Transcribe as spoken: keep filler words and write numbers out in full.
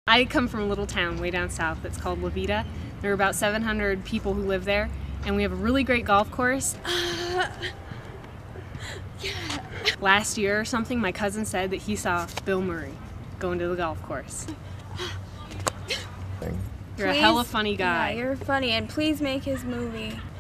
I come from a little town way down south that's called La Vita. There are about seven hundred people who live there, and we have a really great golf course. Uh, yeah. Last year or something, my cousin said that he saw Bill Murray going to the golf course. You're Please, a hella funny guy. Yeah, you're funny, and please make his movie.